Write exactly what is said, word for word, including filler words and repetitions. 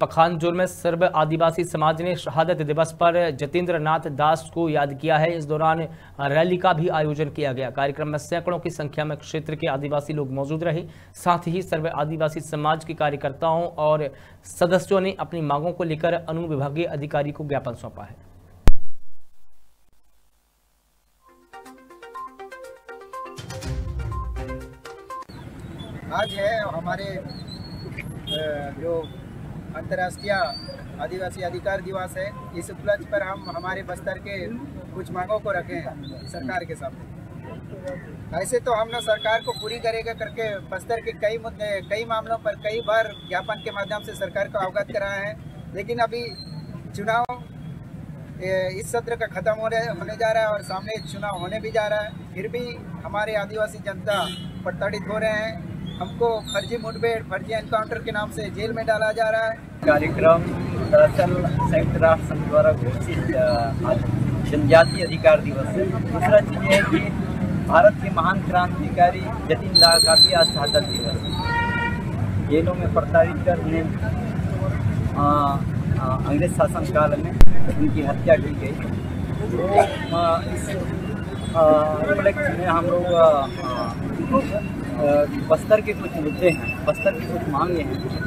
पखानजोर में सर्व आदिवासी समाज ने शहादत दिवस पर जतेंद्र नाथ दास को याद किया है। इस दौरान रैली का भी आयोजन किया गया। कार्यक्रम में सैकड़ों की संख्या में क्षेत्र के आदिवासी लोग मौजूद रहे। साथ ही सर्व आदिवासी समाज के कार्यकर्ताओं और सदस्यों ने अपनी मांगों को लेकर अनुविभागीय अधिकारी को ज्ञापन सौंपा है। आज है हमारे जो अंतर्राष्ट्रीय आदिवासी अधिकार दिवस है। इस उपलक्ष्य पर हम हमारे बस्तर के कुछ मांगों को रखे हैं सरकार के सामने। ऐसे तो हम ना सरकार को पूरी करेगा करके बस्तर के कई मुद्दे कई मामलों पर कई बार ज्ञापन के माध्यम से सरकार को अवगत कराए हैं, लेकिन अभी चुनाव इस सत्र का खत्म हो रहा होने जा रहा है और सामने चुनाव होने भी जा रहा है। फिर भी हमारे आदिवासी जनता प्रताड़ित हो रहे हैं। हमको फर्जी मुठभेड़ फर्जी एनकाउंटर के नाम से जेल में डाला जा रहा है। कार्यक्रम दरअसल संयुक्त राष्ट्र संघ द्वारा घोषित जनजातीय अधिकार दिवस है। दूसरा चीज़ है कि भारत के महान क्रांतिकारी जतिन दास का भी आज शहादत दिवस है। जेलों में प्रताड़ित कर उन्हें अंग्रेज शासन काल में उनकी हत्या की गई। तो इस उपलक्ष्य में हम लोग बस्तर के कुछ मुद्दे हैं, बस्तर की कुछ मांगे हैं